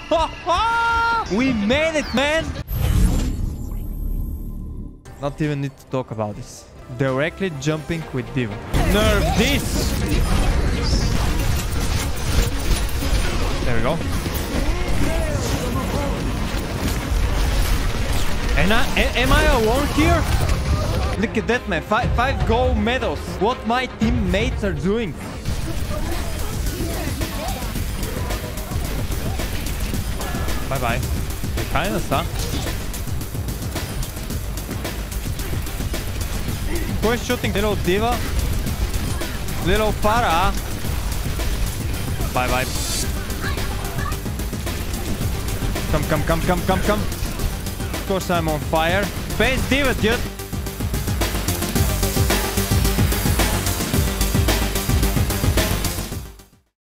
We made it, man! Not even need to talk about this. Directly jumping with D.Va. Nerf this! There we go. And am I alone here? Look at that, man. Five gold medals. What my teammates are doing. Bye-bye. Kinda stuck. Who is shooting? Little D.Va. Little para. Bye-bye. Come. Of course I'm on fire. Base D.Va, dude.